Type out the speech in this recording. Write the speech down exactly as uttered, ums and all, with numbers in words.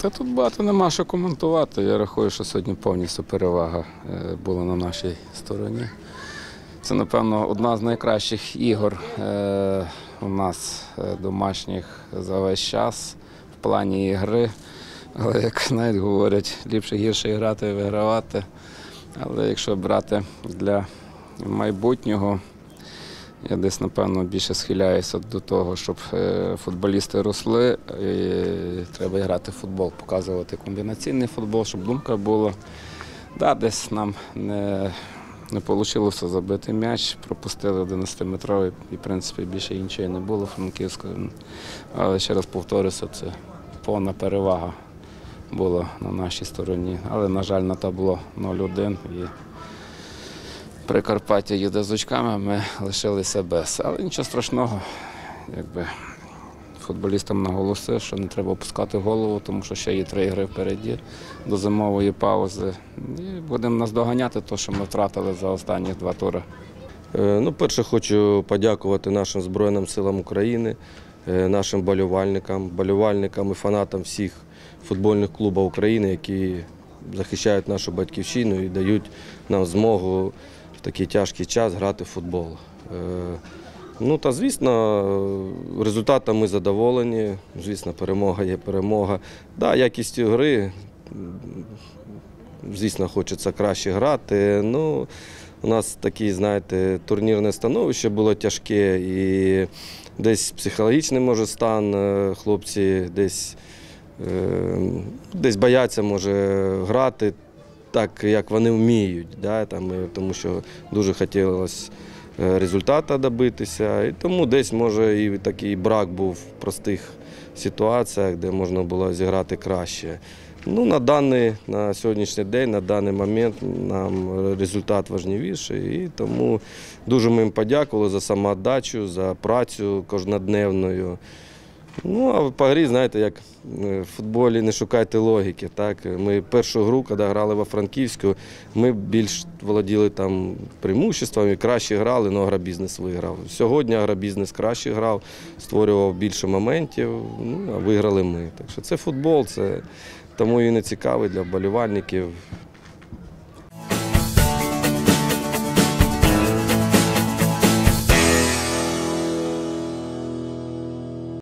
Та тут багато нема що коментувати. Я рахую, що сьогодні повністю перевага е, була на нашій стороні. Це, напевно, одна з найкращих ігор е, у нас е, домашніх за весь час в плані ігри. Але, як навіть говорять, ліпше-гірше грати і вигравати. Але якщо брати для майбутнього, я десь, напевно, більше схиляюся до того, щоб футболісти росли. І треба грати в футбол, показувати комбінаційний футбол, щоб думка була. Да, десь нам не, не вийшло забити м'яч, пропустили одинадцятиметровий, і, в принципі, більше іншої не було Франківської. Але ще раз повторюся, це повна перевага була на нашій стороні. Але, на жаль, на табло нуль один. І Прикарпаття їде з очками, ми лишилися без. Але нічого страшного, якби футболістам наголосив, що не треба опускати голову, тому що ще є три ігри впереді до зимової паузи. І будемо наздоганяти те, що ми втратили за останні два тури. Ну, перше, хочу подякувати нашим Збройним силам України, нашим болівальникам, болівальникам і фанатам всіх футбольних клубів України, які захищають нашу батьківщину і дають нам змогу в такий тяжкий час грати в футбол. Ну та, звісно, результатом ми задоволені, звісно, перемога є перемога. Да, якістю гри, звісно, хочеться краще грати. Ну, у нас таке, знаєте, турнірне становище було тяжке і десь психологічний, може, стан хлопці, десь, десь бояться, може, грати так, як вони вміють, да, там, тому що дуже хотілося результату добитися. І тому десь, може, і такий брак був в простих ситуаціях, де можна було зіграти краще. Ну, на даний, на сьогоднішній день, на даний момент нам результат важливіший. І тому дуже ми їм подякували за самоотдачу, за працю кожнодневною. Ну, а по грі, знаєте, як в футболі не шукайте логіки. Так? Ми першу гру, коли грали во Франківську, ми більш володіли там преимуществами, краще грали, але агробізнес виграв. Сьогодні агробізнес краще грав, створював більше моментів, ну, а виграли ми. Так що це футбол, це тому і не цікавий для вболівальників.